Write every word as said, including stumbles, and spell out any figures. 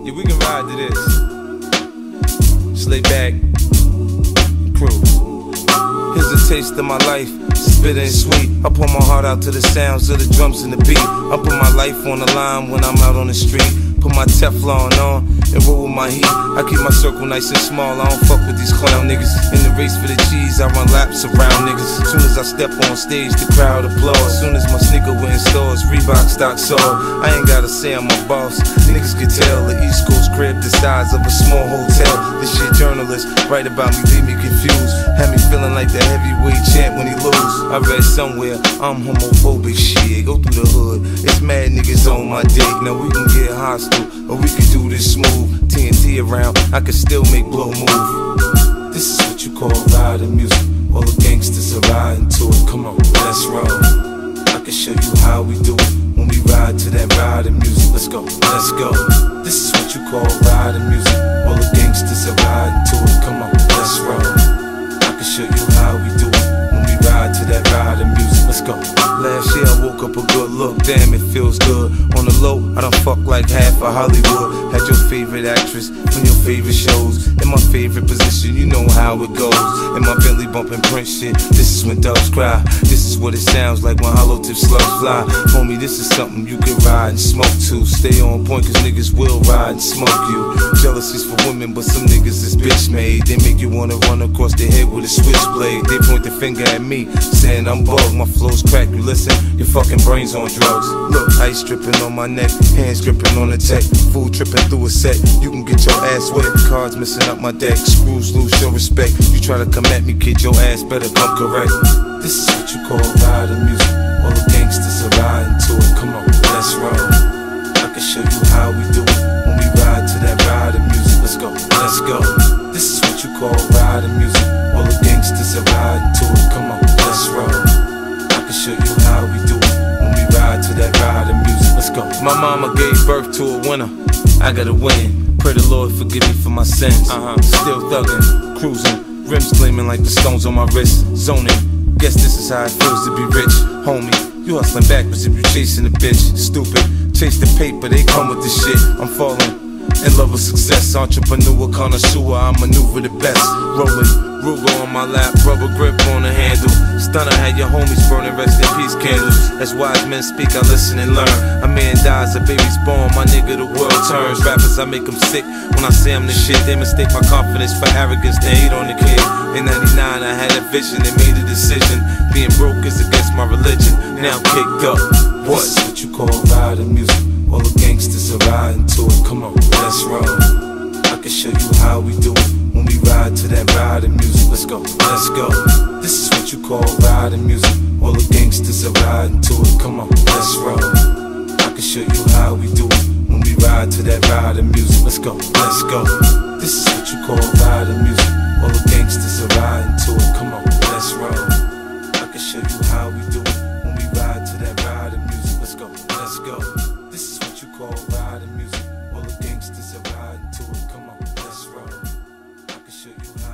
Yeah, we can ride to this. Just lay back and cruise. Here's a taste of my life, bitter and sweet. I pour my heart out to the sounds of the drums and the beat. I put my life on the line when I'm out on the street. Put my Teflon on and roll with my heat. I keep my circle nice and small, I don't fuck with these clown niggas. In the race for the cheese, I run laps around niggas. Soon as I step on stage, the crowd applauds. Soon as my sneaker went in stores, Reebok stock sold. I ain't gotta say I'm a boss, niggas can tell. The East Coast crib the size of a small hotel. This shit journalists write about me, leave me confused. Had me feeling like the heavyweight champ when he lose. I read somewhere, I'm homophobic, shit. Go through the hood, it's mad niggas on my dick. Now we can get hostile, or we can do this smooth. T N T around, I can still make blow move. This is what you call riding music. All the gangsters are riding to it. Come on, let's roll. I can show you how we do it when we ride to that riding music. Let's go, let's go. This is what you call riding music. All the gangsters are riding to it. Come on, let's roll. I can show you how we do it when we ride to that riding music. Let's go. Last year I woke up a good look, damn it feels good. On the low, I done fuck like half of Hollywood. Had your favorite actress from your favorite shows. In my favorite position, you know how it goes. In my Bentley bumping Prince shit, this is when doves cry. This is what it sounds like when hollow tip slugs fly. Homie, this is something you can ride and smoke to. Stay on point cause niggas will ride and smoke you. Jealousy's for women, but some niggas is bitch made. They make you wanna run across the head with a switchblade. They point the finger at me, saying I'm bugged. My flow's crack, you listen, your fucking brain's on drugs. Look, ice dripping on my neck, hands gripping on the tech. Food tripping through a set, you can get your ass wet. Cards missing up my deck, screws loose, show respect. You try to come at me, kid, your ass better come correct. This is what you call riding music. All the gangsters are riding to it. Come on, let's roll. I can show you how we do it when we ride to that riding music. Let's go, let's go. This is what you call riding music. All the gangsters are riding to it. Come on, let's roll. I can show you how we do it when we ride to that riding music. Let's go. My mama gave birth to a winner. I gotta win. Pray the Lord forgive me for my sins. Uh-huh. Still thuggin', cruising, rims gleaming like the stones on my wrist. Zoning, guess this is how it feels to be rich. Homie, you hustling backwards if you chasing a bitch. Stupid, chase the paper, they come with the shit. I'm falling in love with success. Entrepreneur, connoisseur, I maneuver the best. Rolling, Ruger on my lap, rubber grip on the handle. Stunner had your homies burning rest in peace candles. As wise men speak, I listen and learn. A man dies, a baby's born, my nigga, the world turns. Rappers, I make them sick when I say I'm the shit. They mistake my confidence for arrogance, they hate on the kid. In ninety-nine, I had a vision and made a decision. Being broke is against my religion, now I'm kicked up. What? This is what you call riding music. All the gangsters are riding to it. Come on, let's roll. I can show you how we do it when we ride to that riding music. Let's go, let's go. This is what you call riding music. All the gangsters are riding to it. Come on, let's roll. I can show you how we do it when we ride to that riding music. Let's go, let's go. This is what you call riding music. All the gangsters are riding to it. Come on, let's roll. I can show you how we do it when we ride to that riding music. Let's go, let's go. This is what you call riding music. All the gangsters are riding to it. Come on, let's roll. I can show you how